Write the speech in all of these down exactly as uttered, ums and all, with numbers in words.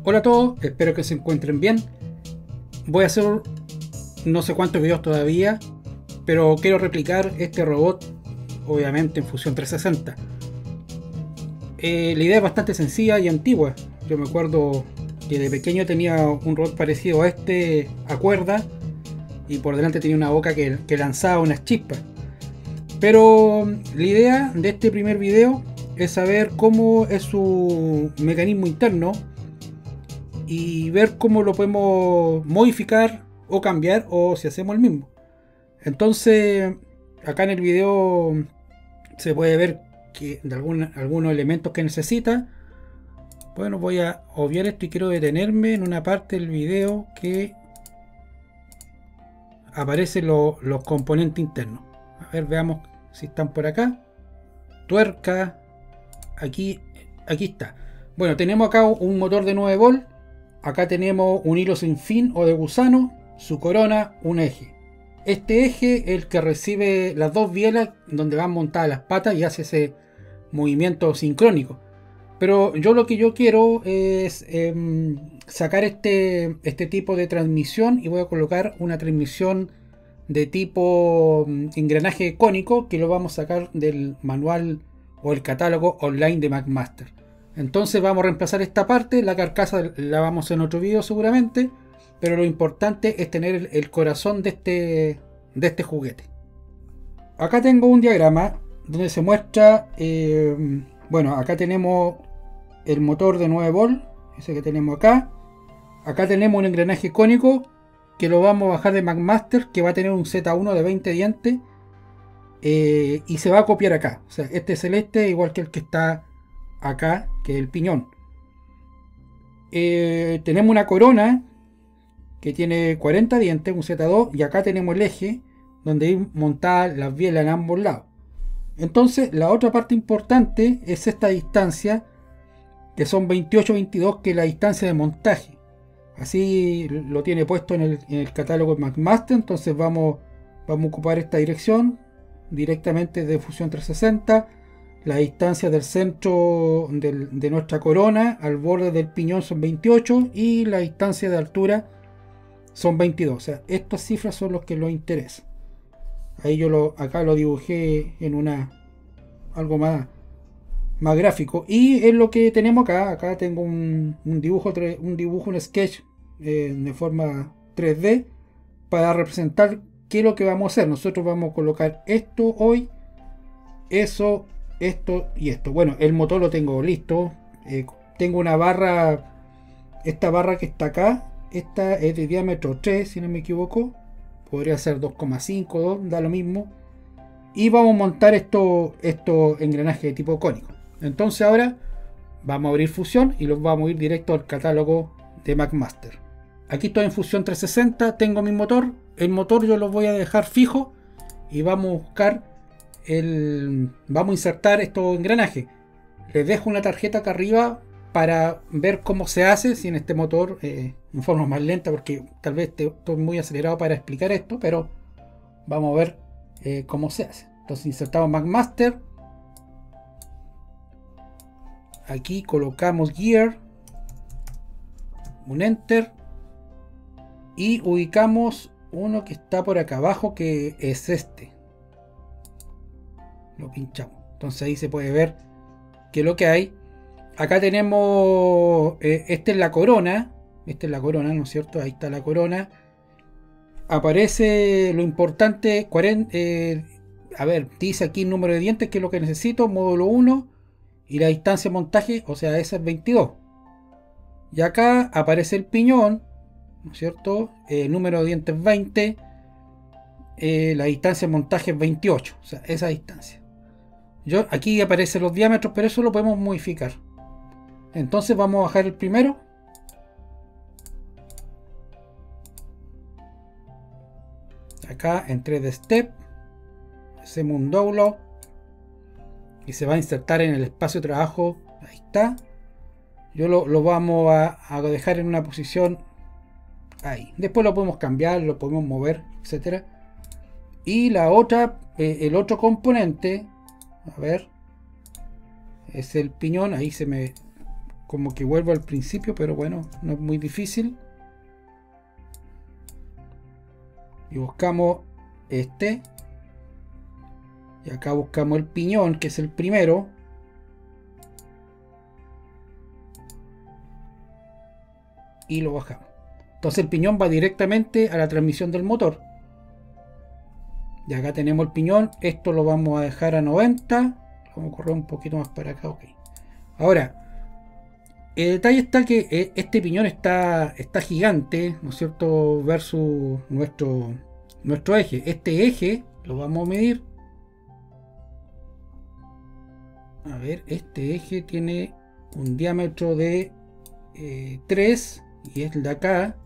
Hola a todos, espero que se encuentren bien. Voy a hacer no sé cuántos videos todavía, pero quiero replicar este robot, obviamente en Fusion trescientos sesenta. Eh, la idea es bastante sencilla y antigua. Yo me acuerdo que de pequeño tenía un robot parecido a este, a cuerda, y por delante tenía una boca que, que lanzaba unas chispas. Pero la idea de este primer video es saber cómo es su mecanismo interno y ver cómo lo podemos modificar o cambiar, o si hacemos el mismo. Entonces acá en el video se puede ver que de algún, algunos elementos que necesita. Bueno, voy a obviar esto y quiero detenerme en una parte del video que aparecen lo, los componentes internos. A ver, veamos si están por acá. Tuerca, aquí, aquí está. Bueno, tenemos acá un motor de nueve volts. Acá tenemos un hilo sin fin o de gusano, su corona, un eje. Este eje es el que recibe las dos bielas donde van montadas las patas y hace ese movimiento sincrónico. Pero yo lo que yo quiero es eh, sacar este, este tipo de transmisión, y voy a colocar una transmisión de tipo engranaje cónico que lo vamos a sacar del manual o el catálogo online de McMaster. Entonces vamos a reemplazar esta parte, la carcasa la vamos a hacer en otro video seguramente, pero lo importante es tener el, el corazón de este, de este juguete. Acá tengo un diagrama donde se muestra, eh, bueno, acá tenemos el motor de nueve volts, ese que tenemos acá. Acá tenemos un engranaje cónico que lo vamos a bajar de McMaster, que va a tener un Z uno de veinte dientes, eh, y se va a copiar acá. O sea, este celeste igual que el que está acá, que es el piñón. Eh, tenemos una corona que tiene cuarenta dientes, un Z dos, y acá tenemos el eje donde hay montadas las bielas en ambos lados. Entonces la otra parte importante es esta distancia, que son veintiocho veintidós, que es la distancia de montaje. Así lo tiene puesto en el, en el catálogo de McMaster. Entonces vamos, vamos a ocupar esta dirección directamente de Fusion trescientos sesenta. La distancia del centro del, de nuestra corona al borde del piñón son veintiocho, y la distancia de altura son veintidós. O sea, estas cifras son los que nos interesan. Ahí yo lo, acá lo dibujé en una algo más, más gráfico, y es lo que tenemos acá. Acá tengo un, un dibujo, un dibujo, un sketch eh, de forma tres D para representar qué es lo que vamos a hacer. Nosotros vamos a colocar esto hoy, eso, esto y esto. Bueno, el motor lo tengo listo. Eh, tengo una barra, esta barra que está acá, esta es de diámetro tres, si no me equivoco. Podría ser dos coma cinco, dos, da lo mismo. Y vamos a montar estos esto engranajes de tipo cónico. Entonces ahora vamos a abrir Fusion y los vamos a ir directo al catálogo de McMaster. Aquí estoy en Fusion trescientos sesenta, tengo mi motor. El motor yo lo voy a dejar fijo y vamos a buscar el, vamos a insertar estos engranajes. Les dejo una tarjeta acá arriba para ver cómo se hace, si en este motor eh, en forma más lenta, porque tal vez estoy muy acelerado para explicar esto, pero vamos a ver eh, cómo se hace. Entonces insertamos McMaster, aquí colocamos Gear, un Enter, y ubicamos uno que está por acá abajo, que es este. Lo pinchamos, entonces ahí se puede ver qué es lo que hay. Acá tenemos, eh, esta es la corona, esta es la corona, ¿no es cierto? Ahí está la corona. Aparece lo importante, cuarenta, eh, a ver, dice aquí el número de dientes, que es lo que necesito, módulo uno, y la distancia de montaje, o sea, esa es veintidós. Y acá aparece el piñón, ¿no es cierto? El eh, número de dientes veinte, eh, la distancia de montaje es veintiocho, o sea, esa distancia. Yo, aquí aparecen los diámetros, pero eso lo podemos modificar. Entonces vamos a bajar el primero. Acá en tres D Step. Hacemos un download. Y se va a insertar en el espacio de trabajo. Ahí está. Yo lo, lo vamos a, a dejar en una posición ahí. Después lo podemos cambiar, lo podemos mover, etcétera. Y la otra, eh, el otro componente, a ver, es el piñón. Ahí se me como que vuelvo al principio, pero bueno, no es muy difícil. Y buscamos este. Y acá buscamos el piñón, que es el primero. Y lo bajamos. Entonces el piñón va directamente a la transmisión del motor. Y acá tenemos el piñón. Esto lo vamos a dejar a noventa. Vamos a correr un poquito más para acá. Ok. Ahora, el detalle está que este piñón está, está gigante, ¿no es cierto? Versus nuestro, nuestro eje. Este eje lo vamos a medir. A ver, este eje tiene un diámetro de eh, tres. Y es el de acá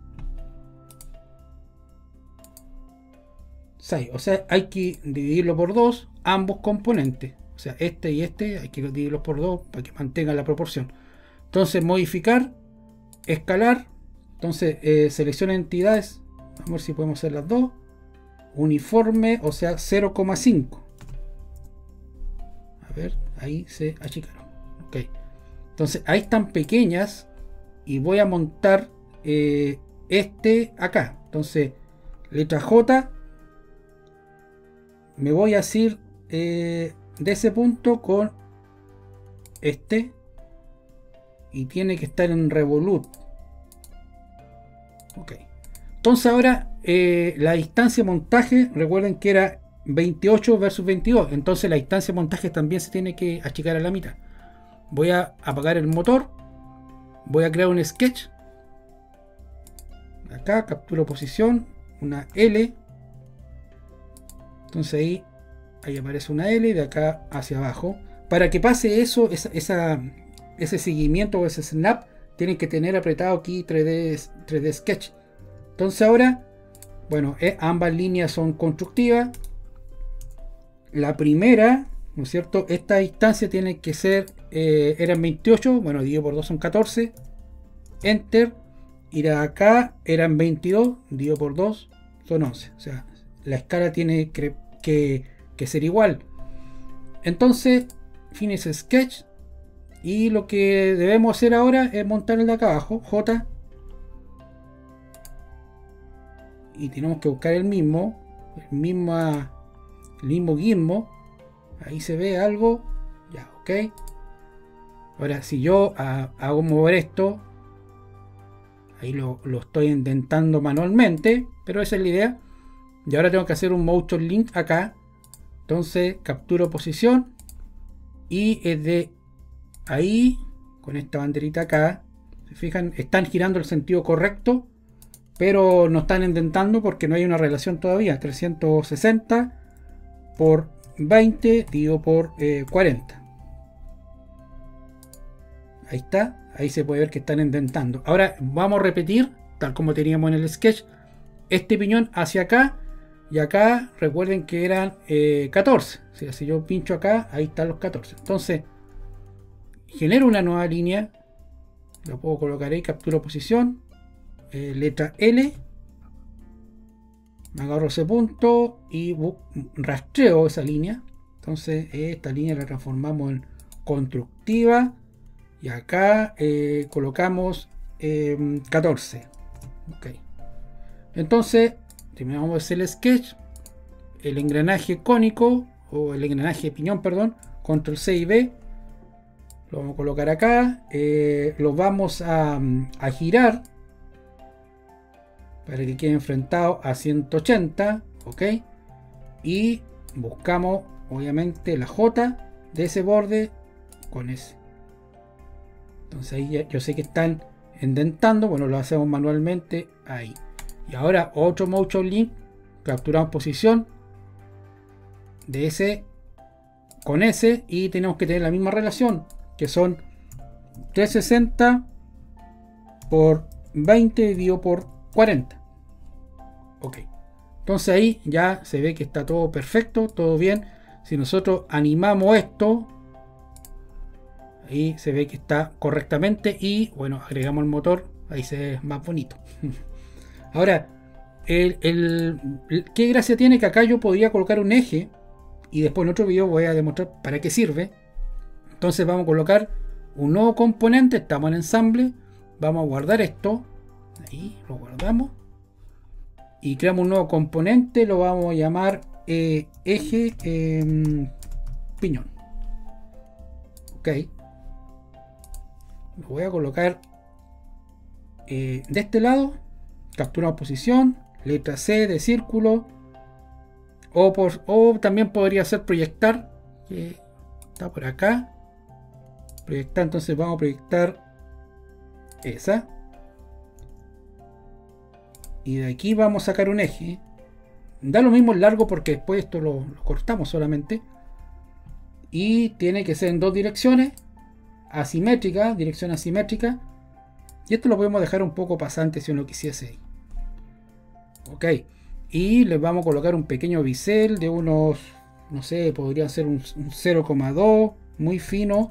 seis. O sea, hay que dividirlo por dos, ambos componentes. O sea, este y este hay que dividirlos por dos para que mantenga la proporción. Entonces, modificar, escalar. Entonces, eh, selecciona entidades. Vamos a ver si podemos hacer las dos. Uniforme, o sea, cero coma cinco. A ver, ahí se achicaron. Ok. Entonces, ahí están pequeñas. Y voy a montar eh, este acá. Entonces, letra J. Me voy a ir eh, de ese punto con este. Y tiene que estar en Revolut. Ok. Entonces ahora eh, la distancia de montaje, recuerden que era veintiocho versus veintidós. Entonces la distancia de montaje también se tiene que achicar a la mitad. Voy a apagar el motor. Voy a crear un sketch. Acá, captura posición. Una L. Entonces ahí, ahí aparece una L de acá hacia abajo. Para que pase eso, esa, esa, ese seguimiento o ese snap, tienen que tener apretado aquí tres D, tres D Sketch. Entonces ahora, bueno, eh, ambas líneas son constructivas. La primera, ¿no es cierto? Esta distancia tiene que ser, eh, eran veintiocho, bueno, dividido por dos son catorce. Enter. Ir a acá eran veintidós, dividido por dos son once. O sea, la escala tiene que, que, que ser igual. Entonces, Finish Sketch. Y lo que debemos hacer ahora es montar el de acá abajo, J. Y tenemos que buscar el mismo, el mismo, el mismo gizmo. Ahí se ve algo. Ya, ok. Ahora, si yo a, hago mover esto, ahí lo, lo estoy indentando manualmente, pero esa es la idea. Y ahora tengo que hacer un motion link acá. Entonces, capturo posición. Y es de ahí, con esta banderita acá. Se fijan, están girando el sentido correcto, pero no están indentando porque no hay una relación todavía. trescientos sesenta por veinte dividido por eh, cuarenta. Ahí está. Ahí se puede ver que están indentando. Ahora vamos a repetir, tal como teníamos en el sketch, este piñón hacia acá. Y acá recuerden que eran eh, catorce. O sea, si yo pincho acá, ahí están los catorce. Entonces, genero una nueva línea. Lo puedo colocar ahí, capturo posición. Eh, letra L. Me agarro ese punto y rastreo esa línea. Entonces, eh, esta línea la transformamos en constructiva. Y acá eh, colocamos eh, catorce. Ok. Entonces, terminamos de hacer el sketch. El engranaje cónico, o el engranaje piñón, perdón. Control C y B. Lo vamos a colocar acá. Eh, lo vamos a, a girar. Para que quede enfrentado a ciento ochenta. Ok. Y buscamos, obviamente, la J de ese borde con ese. Entonces ahí ya, yo sé que están indentando. Bueno, lo hacemos manualmente ahí. Y ahora otro motion link. Capturamos posición de ese con ese. Y tenemos que tener la misma relación, que son trescientos sesenta por veinte dividido por cuarenta. Ok. Entonces ahí ya se ve que está todo perfecto, todo bien. Si nosotros animamos esto, ahí se ve que está correctamente. Y bueno, agregamos el motor, ahí se ve más bonito. Ahora, el, el, el, ¿qué gracia tiene que acá yo podría colocar un eje? Y después en otro video voy a demostrar para qué sirve. Entonces vamos a colocar un nuevo componente, estamos en ensamble, vamos a guardar esto, ahí lo guardamos y creamos un nuevo componente, lo vamos a llamar eh, eje eh, piñón. Ok, lo voy a colocar eh, de este lado, captura posición, letra C de círculo, o, por, o también podría ser proyectar, que está por acá, proyectar, entonces vamos a proyectar esa, y de aquí vamos a sacar un eje, da lo mismo el largo porque después esto lo, lo cortamos solamente, y tiene que ser en dos direcciones, asimétrica, dirección asimétrica, y esto lo podemos dejar un poco pasante si uno quisiese. Ok, y les vamos a colocar un pequeño bisel de unos, no sé, podría ser un, un cero coma dos, muy fino.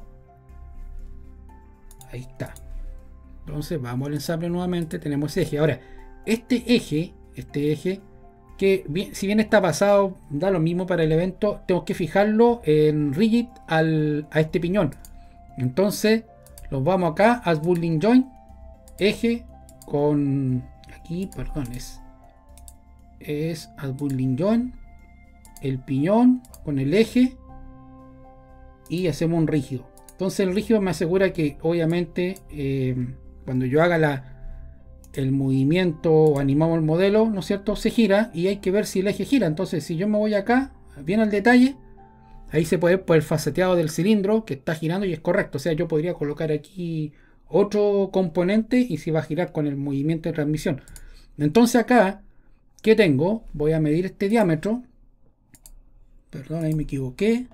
Ahí está. Entonces vamos al ensamble nuevamente, tenemos eje. Ahora, este eje, este eje, que bien, si bien está pasado, da lo mismo para el evento, tengo que fijarlo en rigid al, a este piñón. Entonces, los vamos acá, as boolean join, eje con, aquí, perdón, es, es as boolean join, el piñón con el eje, y hacemos un rígido. Entonces el rígido me asegura que obviamente eh, cuando yo haga la, el movimiento o animamos el modelo, ¿no es cierto?, se gira y hay que ver si el eje gira. Entonces si yo me voy acá, bien al detalle, ahí se puede ver por el faceteado del cilindro que está girando y es correcto. O sea, yo podría colocar aquí otro componente y si va a girar con el movimiento de transmisión. Entonces acá, ¿qué tengo? Voy a medir este diámetro. Perdón, ahí me equivoqué.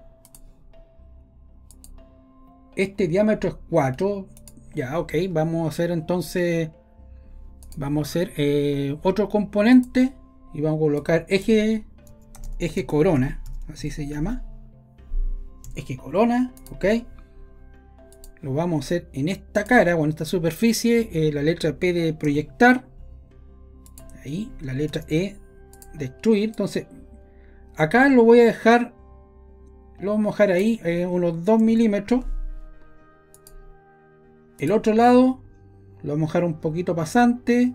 Este diámetro es cuatro. Ya, ok, vamos a hacer entonces, vamos a hacer eh, otro componente y vamos a colocar eje, eje corona, así se llama, eje corona, ok. Lo vamos a hacer en esta cara o en esta superficie, eh, la letra P de proyectar, ahí, la letra E de extruir. Entonces acá lo voy a dejar, lo vamos a dejar ahí eh, unos dos milímetros. El otro lado lo vamos a dejar un poquito pasante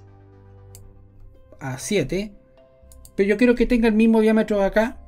a siete, pero yo quiero que tenga el mismo diámetro de acá.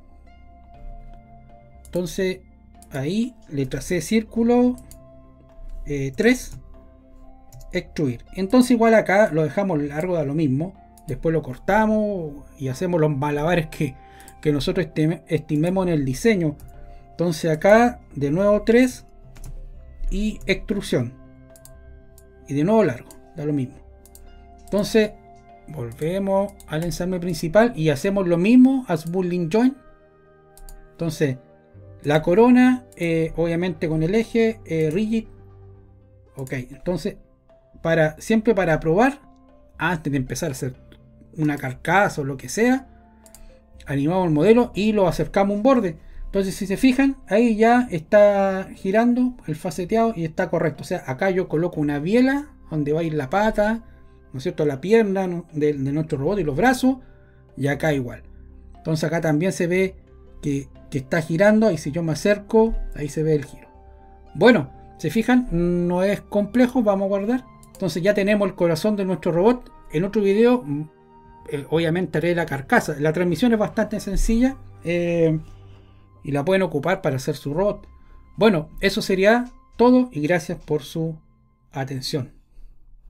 Entonces ahí letra C círculo eh, tres, extruir. Entonces igual acá lo dejamos largo, da lo mismo, después lo cortamos y hacemos los malabares que, que nosotros estime, estimemos en el diseño. Entonces acá de nuevo tres y extrusión. Y de nuevo largo, da lo mismo. Entonces volvemos al ensamble principal y hacemos lo mismo, as boolean join. Entonces la corona, eh, obviamente con el eje eh, rigid. Ok, entonces para, siempre para probar, antes de empezar a hacer una carcasa o lo que sea, animamos el modelo y lo acercamos a un borde. Entonces si se fijan, ahí ya está girando el faceteado y está correcto. O sea, acá yo coloco una biela donde va a ir la pata, ¿no es cierto?, la pierna, ¿no?, de, de nuestro robot y los brazos, y acá igual. Entonces acá también se ve que, que está girando, y si yo me acerco, ahí se ve el giro. Bueno, se fijan, no es complejo, vamos a guardar. Entonces ya tenemos el corazón de nuestro robot. En otro video, eh, obviamente haré la carcasa. La transmisión es bastante sencilla. Eh, y la pueden ocupar para hacer su robot. Bueno, eso sería todo y gracias por su atención.